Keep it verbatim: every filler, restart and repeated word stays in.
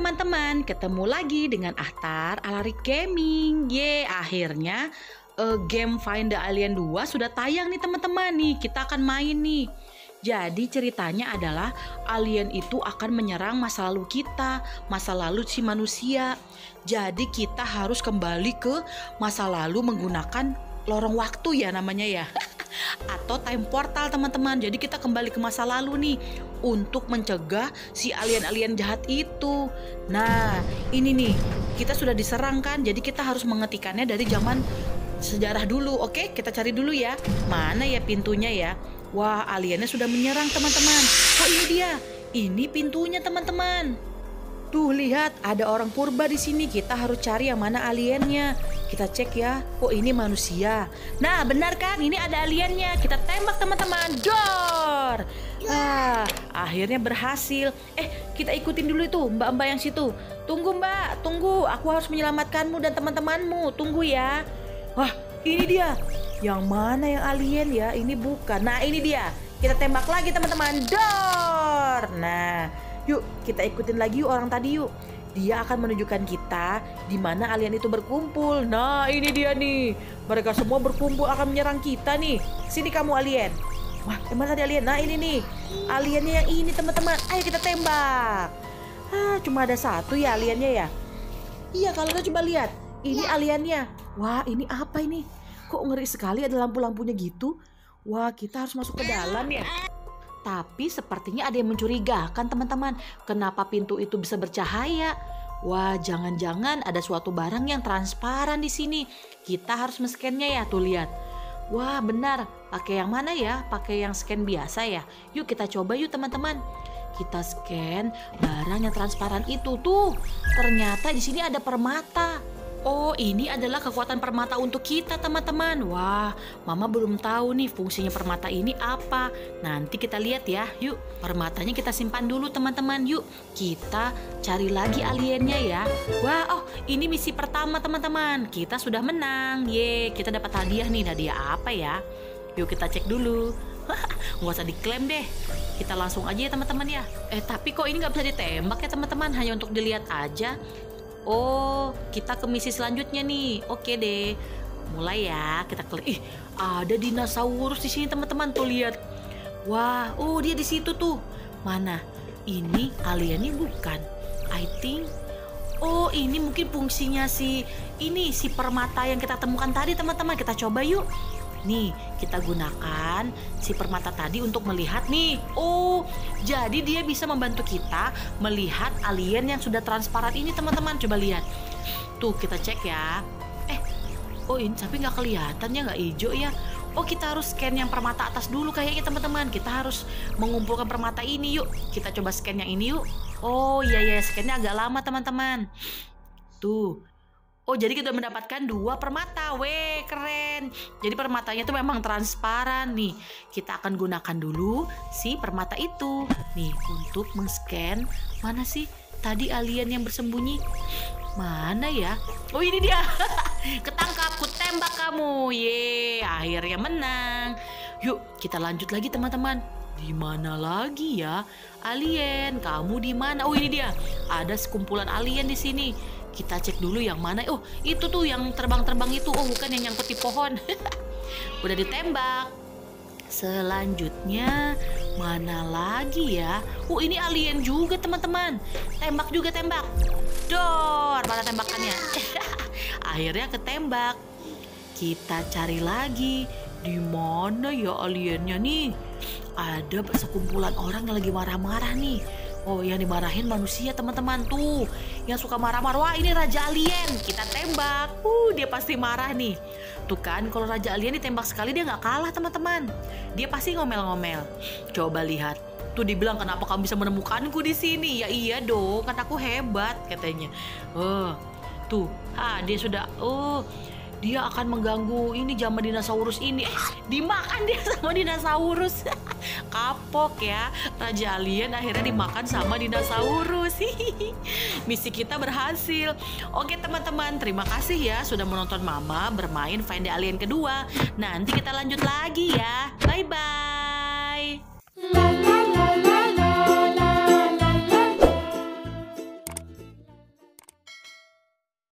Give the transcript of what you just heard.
teman-teman, ketemu lagi dengan Ahtar Alarik Gaming. Ye, akhirnya uh, game Find the Alien dua sudah tayang nih teman-teman. Nih, kita akan main nih. Jadi ceritanya adalah alien itu akan menyerang masa lalu kita, masa lalu si manusia. Jadi kita harus kembali ke masa lalu menggunakan lorong waktu ya namanya ya. Atau time portal teman-teman. Jadi kita kembali ke masa lalu nih untuk mencegah si alien-alien jahat itu. Nah, ini nih, kita sudah diserang kan. Jadi kita harus menghentikannya dari zaman sejarah dulu. Oke, kita cari dulu ya. Mana ya pintunya ya? Wah, aliennya sudah menyerang teman-teman. Oh, ini dia. Ini pintunya teman-teman. Tuh, lihat, ada orang purba di sini. Kita harus cari yang mana aliennya. Kita cek ya. Oh, ini manusia. Nah, benar kan? Ini ada aliennya. Kita tembak teman-teman. Dor. Ah, akhirnya berhasil. Eh, kita ikutin dulu itu mbak-mbak yang situ. Tunggu mbak, tunggu. Aku harus menyelamatkanmu dan teman-temanmu. Tunggu ya. Wah, ini dia. Yang mana yang alien ya? Ini bukan. Nah, ini dia. Kita tembak lagi teman-teman. Dor. Nah, yuk kita ikutin lagi yuk orang tadi yuk. Dia akan menunjukkan kita di mana alien itu berkumpul. Nah, ini dia nih. Mereka semua berkumpul akan menyerang kita nih. Sini kamu alien. Wah, emang tadi alien? Nah, ini nih. Aliennya yang ini teman-teman. Ayo kita tembak. Ah, cuma ada satu ya aliennya ya. Iya, kalau kita coba lihat. Ini aliennya. Wah, ini apa ini? Kok ngeri sekali ada lampu-lampunya gitu. Wah, kita harus masuk ke dalam ya. Tapi sepertinya ada yang mencurigakan teman-teman. Kenapa pintu itu bisa bercahaya? Wah, jangan-jangan ada suatu barang yang transparan di sini. Kita harus men-scan-nya ya, tuh lihat. Wah, benar. Pakai yang mana ya? Pakai yang scan biasa ya? Yuk kita coba yuk teman-teman. Kita scan barang yang transparan itu tuh. Ternyata di sini ada permata. Oh, ini adalah kekuatan permata untuk kita teman-teman. Wah, mama belum tahu nih fungsinya permata ini apa. Nanti kita lihat ya. Yuk, permatanya kita simpan dulu teman-teman. Yuk, kita cari lagi aliennya ya. Wah, oh ini misi pertama teman-teman. Kita sudah menang. Ye, kita dapat hadiah nih. Hadiah apa ya? Yuk kita cek dulu. Nggak usah diklaim deh. Kita langsung aja ya teman-teman ya. Eh, tapi kok ini nggak bisa ditembak ya teman-teman? Hanya untuk dilihat aja. Oh, kita ke misi selanjutnya nih. Oke deh. Mulai ya, kita klik. Ih, ada dinosaurus di sini teman-teman. Tuh lihat. Wah, oh dia di situ tuh. Mana? Ini aliennya bukan. I think. Oh, ini mungkin fungsinya si ini si permata yang kita temukan tadi teman-teman. Kita coba yuk. Nih, kita gunakan si permata tadi untuk melihat nih. Oh, jadi dia bisa membantu kita melihat alien yang sudah transparan ini teman-teman. Coba lihat. Tuh, kita cek ya. Eh, oh ini tapi nggak kelihatan ya, nggak hijau ya. Oh, kita harus scan yang permata atas dulu kayaknya teman-teman. Kita harus mengumpulkan permata ini yuk. Kita coba scan yang ini yuk. Oh iya ya, scannya agak lama teman-teman. Tuh. Oh, jadi kita mendapatkan dua permata. Weh, keren. Jadi permatanya tuh memang transparan nih. Kita akan gunakan dulu si permata itu. Nih, untuk men-scan. Mana sih tadi alien yang bersembunyi? Mana ya? Oh, ini dia. Ketangkap, ku tembak kamu. Ye, akhirnya menang. Yuk, kita lanjut lagi teman-teman. Di mana lagi ya? Alien, kamu di mana? Oh, ini dia. Ada sekumpulan alien di sini. Kita cek dulu yang mana. Oh, itu tuh yang terbang-terbang itu. Oh, bukan yang nyangkut di pohon. Udah ditembak. Selanjutnya mana lagi ya? Oh, ini alien juga teman-teman. Tembak juga tembak. Dor, mana tembakannya? Akhirnya ketembak. Kita cari lagi. Di mana ya aliennya nih? Ada sekumpulan orang yang lagi marah-marah nih. Oh, yang dimarahin manusia teman-teman tuh. Yang suka marah-marah. Wah, ini raja alien. Kita tembak. Uh, dia pasti marah nih. Tuh kan, kalau raja alien ditembak sekali dia nggak kalah teman-teman. Dia pasti ngomel-ngomel. Coba lihat. Tuh dibilang kenapa kamu bisa menemukanku di sini? Ya iya dong, kan aku hebat katanya. Oh, tuh. Ah, dia sudah. Oh. Dia akan mengganggu ini zaman dinosaurus ini. Eh, dimakan dia sama dinosaurus. Kapok ya. Raja alien akhirnya dimakan sama dinosaurus. Misi kita berhasil. Oke teman-teman, terima kasih ya sudah menonton Mama bermain Find the Alien kedua. Nanti kita lanjut lagi ya. Bye-bye.